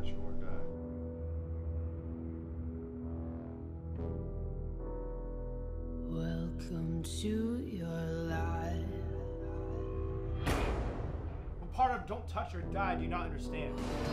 touch or die. Welcome to your life. What part of don't touch or die do you not understand?